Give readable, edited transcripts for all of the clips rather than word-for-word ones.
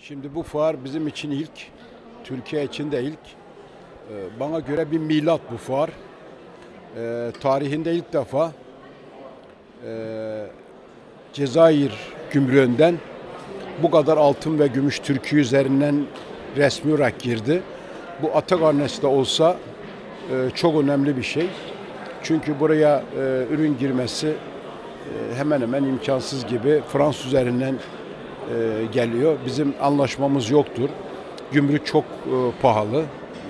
Şimdi bu fuar bizim için ilk, Türkiye için de ilk. Bana göre bir milat bu fuar. Tarihinde ilk defa Cezayir gümrüğünden bu kadar altın ve gümüş Türkiye üzerinden resmi olarak girdi. Bu ata karnesi de olsa çok önemli bir şey. Çünkü buraya ürün girmesi hemen hemen imkansız gibi Fransız üzerinden geliyor. Bizim anlaşmamız yoktur. Gümrük çok pahalı.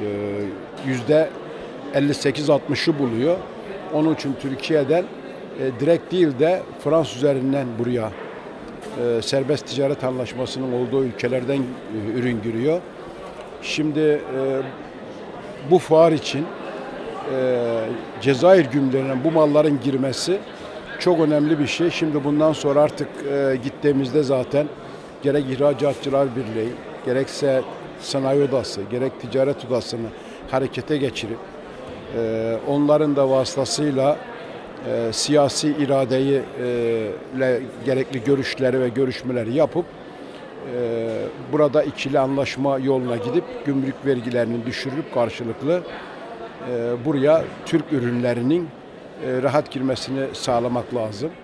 %58-60'ı buluyor. Onun için Türkiye'den direkt değil de Fransız üzerinden buraya serbest ticaret anlaşmasının olduğu ülkelerden ürün giriyor. Şimdi bu fuar için Cezayir gümrüğüne bu malların girmesi çok önemli bir şey. Şimdi bundan sonra artık gittiğimizde zaten gerek İhracatçılar Birliği, gerekse Sanayi Odası, gerek Ticaret Odası'nı harekete geçirip onların da vasıtasıyla siyasi iradeyi gerekli görüşleri ve görüşmeleri yapıp burada ikili anlaşma yoluna gidip gümrük vergilerinin düşürülüp karşılıklı buraya Türk ürünlerinin rahat girmesini sağlamak lazım.